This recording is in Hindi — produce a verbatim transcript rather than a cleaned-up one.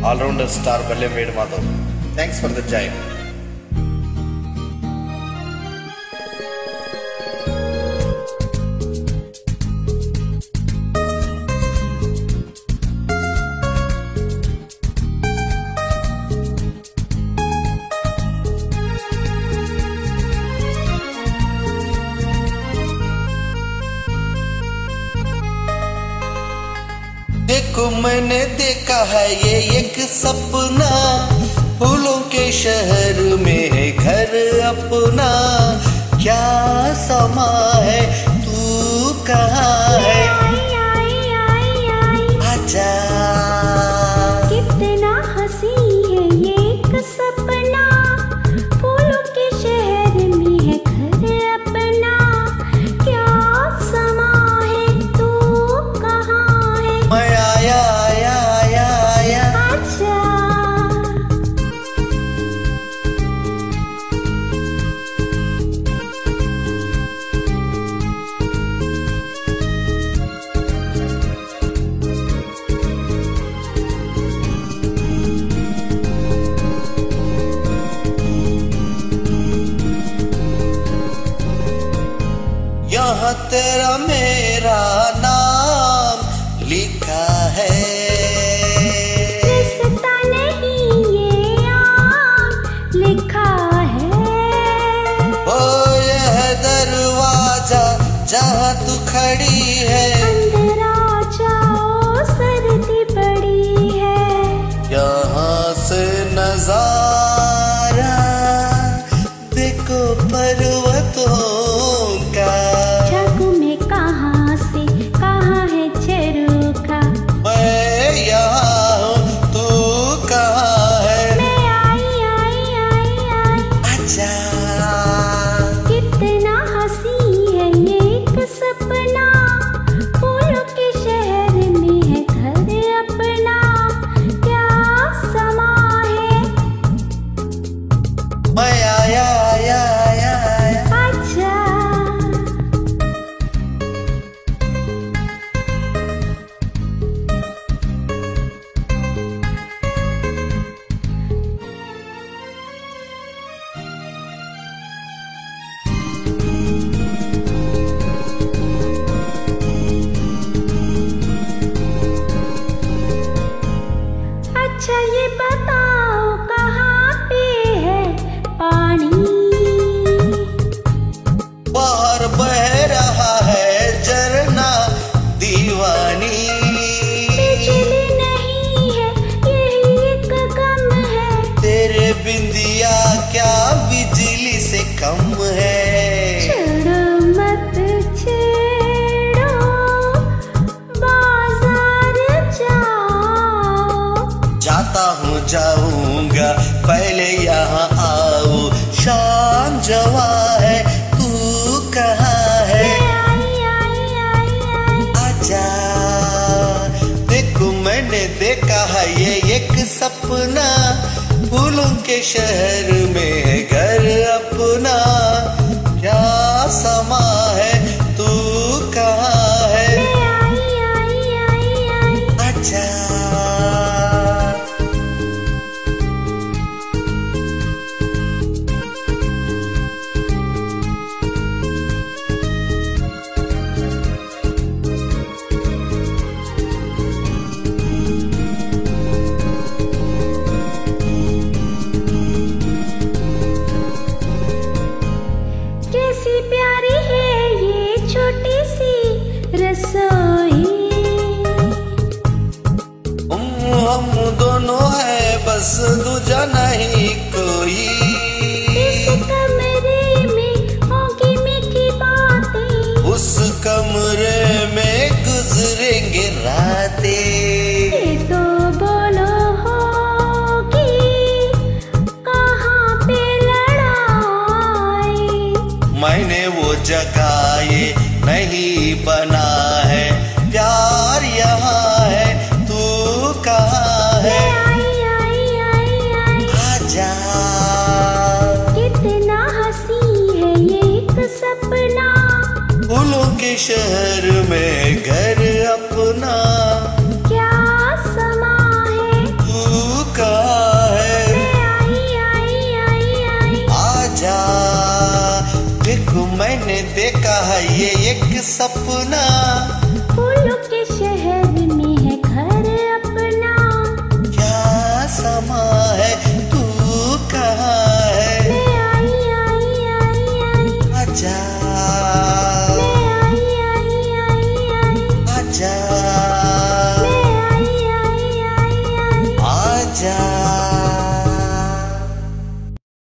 all-rounder star Ballam Ved Madhav. Thanks for the join. देखो मैंने देखा है ये एक सपना, फूलों के शहर में है घर अपना। क्या समा है, तू कहाँ है? आजा। कितना हंसी है ये एक सपना, फूलों के शहर में है घर अपना। क्या समा है, तू कहाँ है? मैं आया आया आया आया। आजा। यहाँ तेरा मेरा नाम लिखा है। रिश्ता नहीं ये आम लिखा है। ओ यह दरवाजा जहाँ तू खड़ी है, अंदर आ जाओ सर्दी बड़ी है। यहाँ से नजारा देखो पर्वतों का। जग में कहाँ से कहाँ है झरोखा। मैं यहाँ हूँ, तू कहाँ है? मैं आई आई आई आई। आजा। कितना हंसी है ये एक सपना, फूलों के शहर में है घर अपना। क्या समा है? मैं आया आया आया आया। आजा। अच्छा ये बताओ कहाँ पे है पानी? बाहर बह रहा है झरना दीवानी। बिजली नहीं है यही एक गम है। तेरे बिंदिया क्या बिजली से कम है? छेड़ो मत छेड़ो, बाजार जाओ। जाता हूँ जाऊंगा, पहले यहाँ आओ। शाम जवा है, तू कहाँ है? आई आई आई आई। आजा। देखो मैंने देखा है ये एक सपना, फूलों के शहर में है घर अपना। क्या समा है, तू कहाँ है? मैं आई आई आई आई। आजा। कैसी प्यारी है ये छोटी सी रसोई। हम हम दोनों है बस, दूजा नहीं कोई। इस कमरे में होगी मीठी बातें। उस कमरे में गुजरेंगे रातें। ये तो बोलो होगी कहाँ पे लड़ाई। मैंने वो जगह ये नहीं बना है, प्यार यहाँ है, तू कहाँ है? आई आई आई आई। आजा। कितना हंसी है ये एक सपना, फूलों के शहर में घर अपना। क्या समा है, तू मैंने देखा है ये एक सपना।